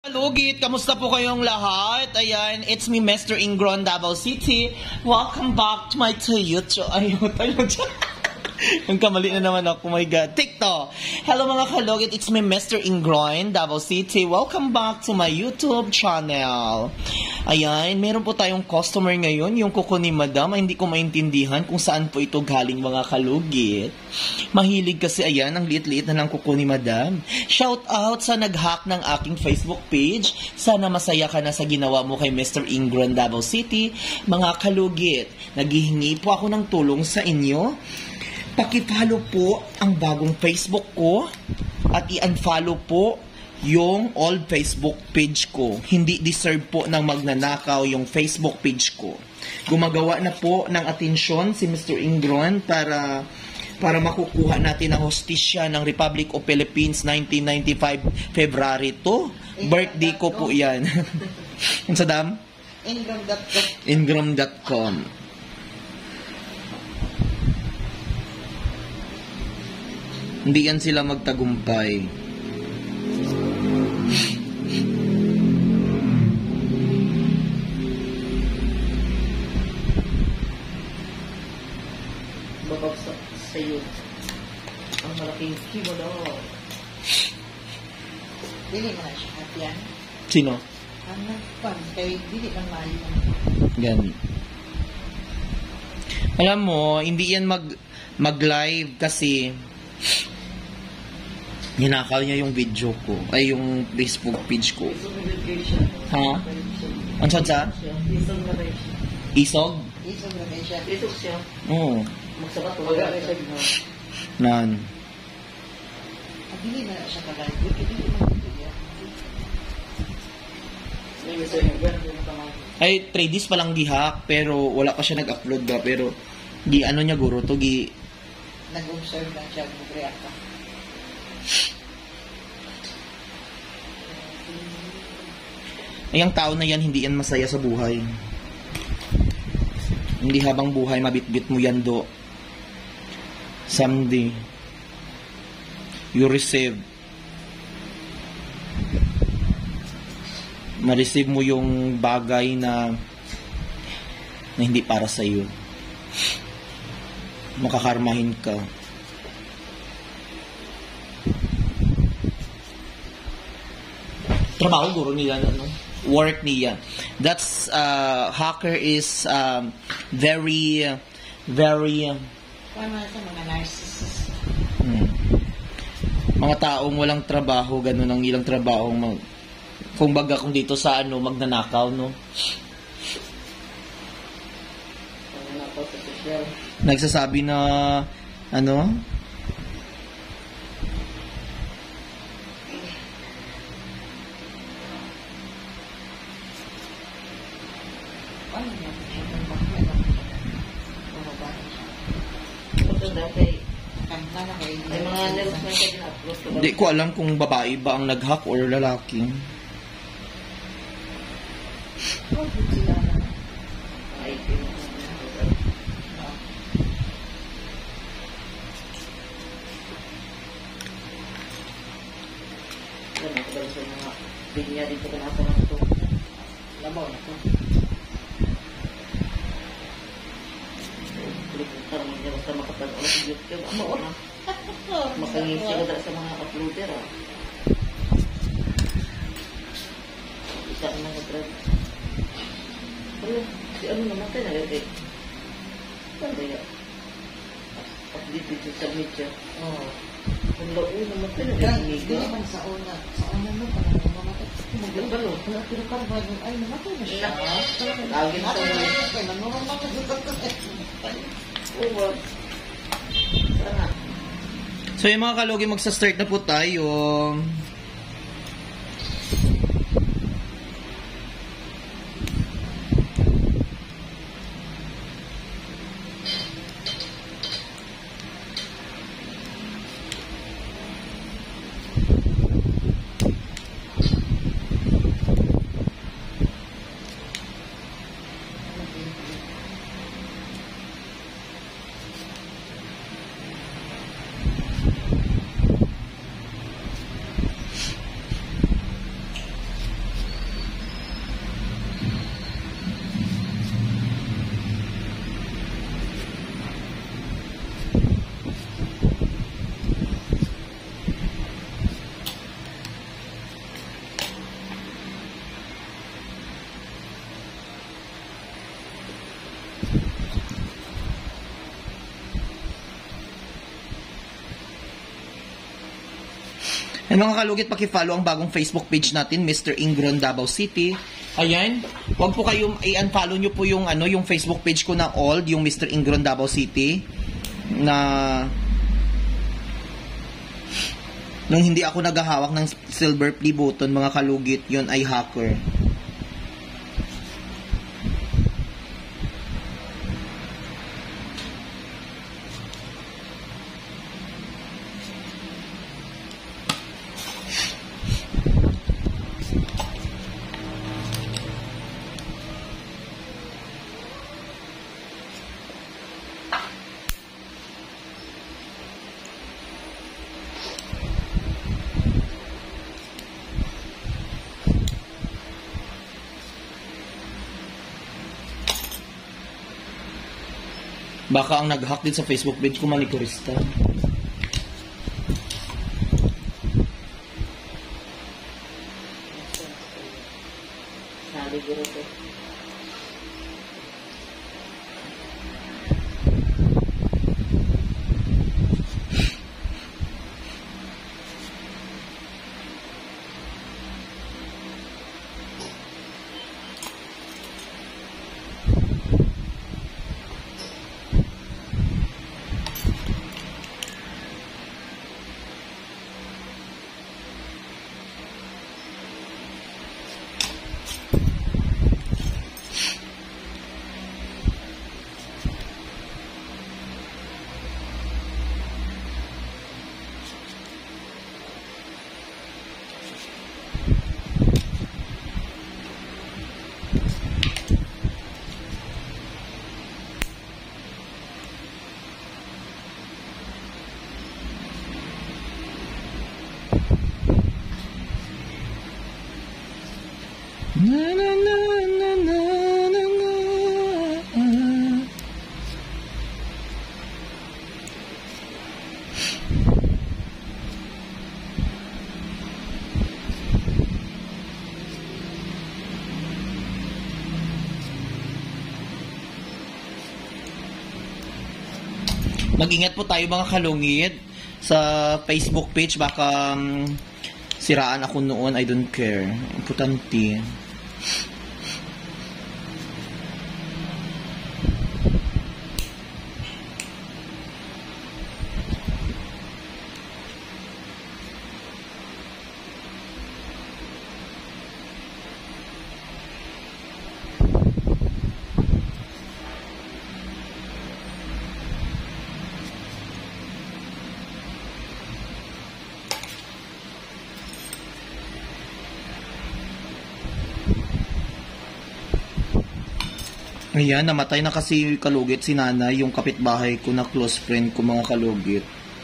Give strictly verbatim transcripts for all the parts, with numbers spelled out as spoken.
Lugit, kamusta po kayong lahat? Ayan, it's me, Mister Ingron, Davao City. Welcome back to my YouTube. Ayun, ayun. Ang kamali na naman ako, oh my God. TikTok. Hello mga kalugit, it's me, Mister Ingron, Davao City. Welcome back to my YouTube channel. Ayan, meron po tayong customer ngayon, yung kuko ni Madam. Ay, hindi ko maintindihan kung saan po ito galing mga kalugit. Mahilig kasi, ayan, ang liit-liit na lang kuko ni Madam. Shout out sa nag-hack ng aking Facebook page. Sana masaya ka na sa ginawa mo kay Mister Ingron, Davao City. Mga kalugit, naghihingi po ako ng tulong sa inyo. Paki-follow po ang bagong Facebook ko at i-unfollow po yung old Facebook page ko. Hindi deserve po ng magnanakaw yung Facebook page ko. Gumagawa na po ng atensyon si Mister Ingron para para makukuha natin ang hostisya ng Republic of Philippines nineteen ninety-five February two. Birthday ko po yan. Ang sadam? Ingram dot com. Ingram dot com. Hindi yan sila magtagumpay. Babagsak sa iyo ang malaking kimono. Dili mo na siya katiyan. Sino? Ang nagpan kay dili lang maayo. Gani. Alam mo, hindi yan mag mag-live kasi ninakaw niya yung video ko, ay yung Facebook page ko. Ha? Ano sa? Isog na rin siya. Isog? Isog na rin siya. Isog siya. Oo. Magsabat ko. Wala rin siya. Nan. Ang dili na siya kagay. Dili man dito. Ay, three days pa lang gihack, pero wala pa siya nag-upload ba, pero gi ano niya guro to, gi nag-observe lang siya, mag-react ka. Ay, ang tao na yan, hindi yan masaya sa buhay. Hindi habang buhay, mabitbit mo yan do. Someday, you receive. Ma-receive mo yung bagay na na hindi para sa iyo. Makakarmahin ka. Trabaho guro nila, ano? Work niya. That's uh, hacker is um, very very Paano sa mga narcissist? hmm, mga taong walang trabaho, ganun ang ilang trabaho mag, kung baga kung dito sa ano magnanakaw, no? Pagnanakaw sa social. Nagsasabi na ano? Paano na siya kung bakit na bumaba na siya? Ito dati, kanta na kayo. May mga lyrics na siya na-upload. Hindi ko alam kung babae ba ang nag-hack or lalaki. Bakit sila na? Ay, Alam mo, kung sa mga binya dito ka nasa ng ito. Lamaw na ito. Kalimutan mo niya basta makapag-awa sa YouTube. Ang maon ah. Makangisi ko dahil sa mga uploader ah. Isa ka mga drag. Ano? Si ano namatay na gagay? Ano ya? Update dito sa media. Oo. Ang lao namatay na gagay. Hindi naman sa una. Sa una mo pa na namatay. Magbalo. Kung pinukarba yung ay namatay na siya. Lagi na tayo. Kailan mo namatay na Oo. Sana. So yung mga kalugi, magsa-start na po tayo. Ay mga kalugit, paki-follow ang bagong Facebook page natin, Mister Ingron Davao City. Ayan, wag po kayo i-unfollow nyo po yung ano, yung Facebook page ko na old, yung Mister Ingron Davao City na nung hindi ako naghahawak ng silver play button, mga kalugit, yun ay hacker. Baka ang nag-hack din sa Facebook page ko manikurista. Sabi ko rin. Na na na na na na na. Mag-ingat po tayo mga kalungit sa Facebook page, baka um, siraan ako noon. I don't care. Importante. Ayan, namatay na kasi kalugit si nanay, yung kapitbahay ko na close friend ko, mga kalugit.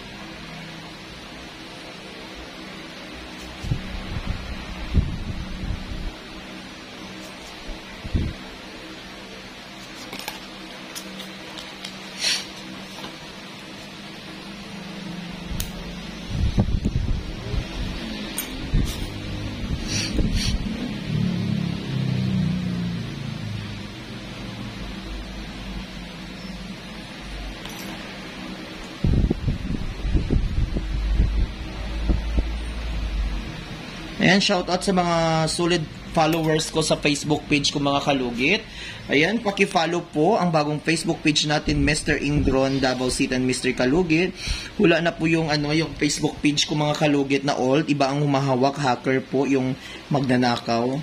Ayan, shoutout sa mga solid followers ko sa Facebook page ko, mga kalugit. Ayan, paki-follow po ang bagong Facebook page natin, Mister Ingron Davao City and Mister Kalugit. Wala na po yung ano, yung Facebook page ko, mga kalugit, na old. Iba ang humahawak, hacker po yung magnanakaw.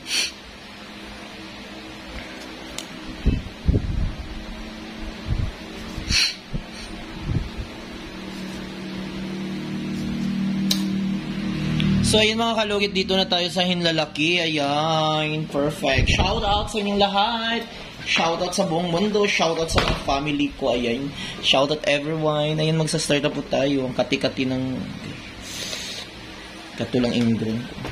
So, ayun mga kalugit, dito na tayo sa Hinlalaki. Ayan, perfect. Shout out sa inyong lahat. Shout out sa buong mundo. Shout out sa mga family ko. Ayan, shout out everyone. Ayan, magsa-start na po tayo. Ang kati-kati ng katulang Ingron ko.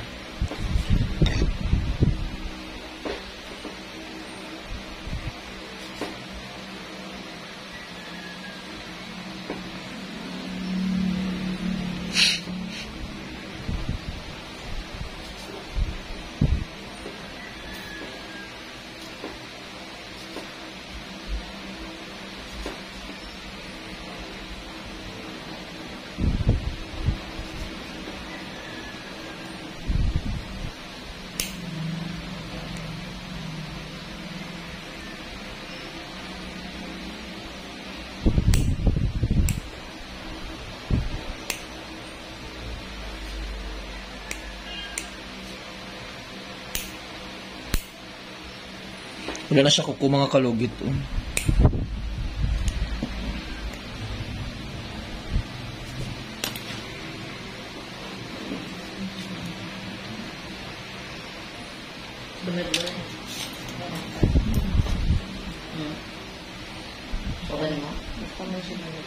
Wala na siya kuko mga kalugit. Oh. Bener-bener. Hmm. Okay mo? Gusto mo siya na.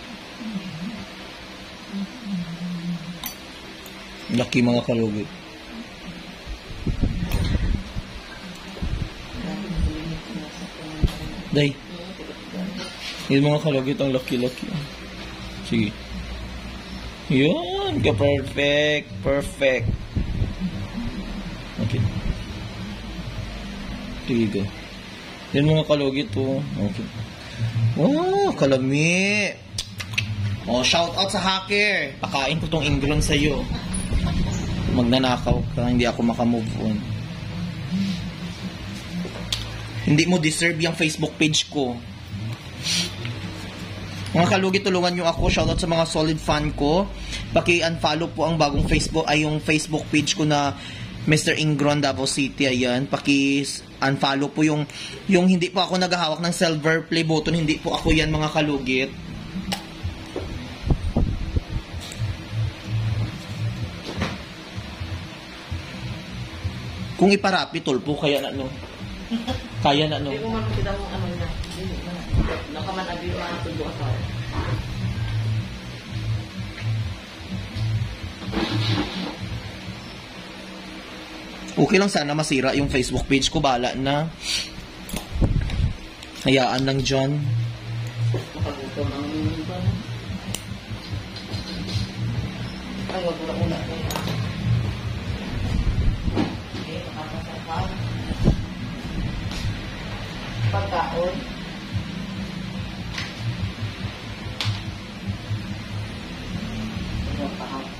Laki mga kalugit. Day. Yung mga kalugit ang laki-laki. Sige. Yun. Ka-perfect. Perfect. Okay. Sige go. Yan mga kalugit po. Okay. Wow, kalami. Oh, shout out sa hacker. Pakain ko tong Ingron sa'yo. Magnanakaw ka, hindi ako makamove on. Hindi mo deserve yung Facebook page ko. Mga kalugit, tulungan nyo ako. Shoutout sa mga solid fan ko. Paki-unfollow po ang bagong Facebook, ay yung Facebook page ko na Mister Ingron Davao City. Ayan, paki-unfollow po yung, yung hindi po ako naghahawak ng silver play button. Hindi po ako yan mga kalugit. Kung iparapi, tulpo, kaya na no. Kaya na no. Hindi ko man kita mong ano na. Nakaman abi yung mga tubo ka. Okay lang sana masira yung Facebook page ko. Bala na. Hayaan lang dyan. Makagutom ang minuto na. Ay, wag mo na na yan. Okay, makakasakal. Pagkaon. Ano pa ako?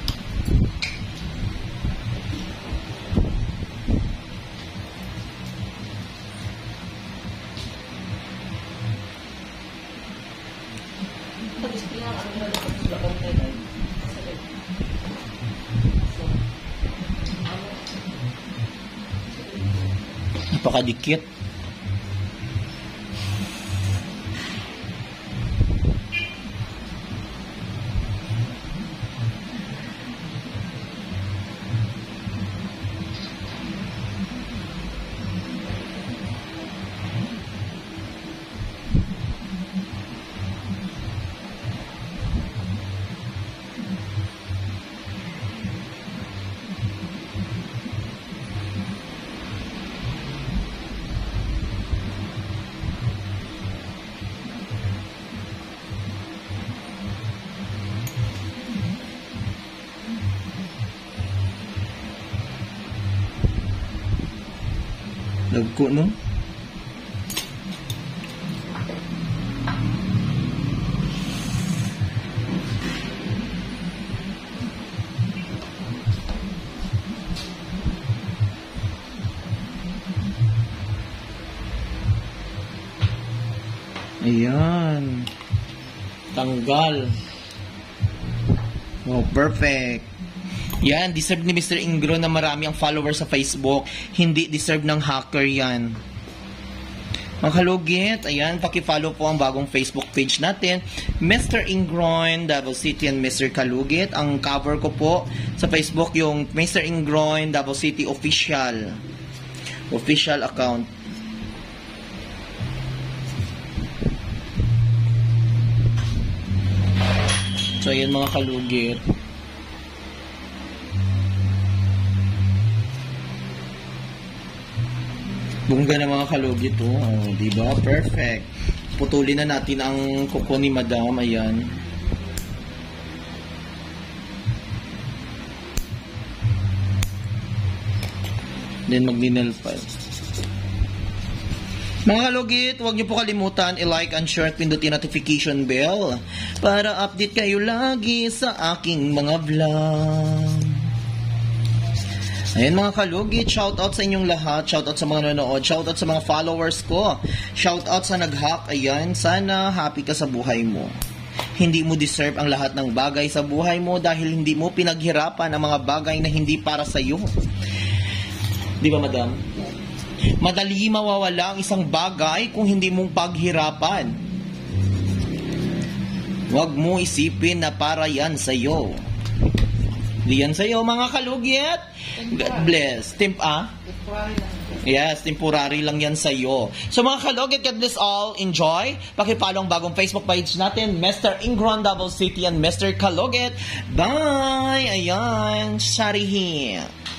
Napakadikit. Lagko, no? Ayan. Tanggal. Oh, perfect. Yan, deserve ni Mister Ingron na marami ang followers sa Facebook. Hindi deserve ng hacker yan. Mga kalugit, ayan, paki-follow po ang bagong Facebook page natin. Mister Ingron Davao City and Mister Kalugit. Ang cover ko po sa Facebook yung Mister Ingron Davao City official. Official account. So, ayan mga kalugit. Bungga na mga kalugit, oh. Oh, diba? Perfect. Putulin na natin ang kuko ni Madam. Ayan. Then, mag-nail file. Mga kalugit, huwag niyo po kalimutan i-like and share at pindutin notification bell para update kayo lagi sa aking mga vlog. Ayan mga kalugit, shoutout sa inyong lahat, shoutout sa mga nanonood, shoutout sa mga followers ko, shoutout sa nag-hack, ayan, sana happy ka sa buhay mo. Hindi mo deserve ang lahat ng bagay sa buhay mo dahil hindi mo pinaghirapan ang mga bagay na hindi para sa iyo. Di ba, Madam? Madali mawawala ang isang bagay kung hindi mong paghirapan. Huwag mo isipin na para yan sa'yo. Hindi yan sa'yo, mga kalugit. God bless. Temp, ah? Yes, temporary lang yan sa'yo. So mga kalugit, God bless all. Enjoy. Pakipollow ang bagong Facebook page natin, Mister Ingron Davao City and Mister Kalugit. Bye! Ayan, Sharihi.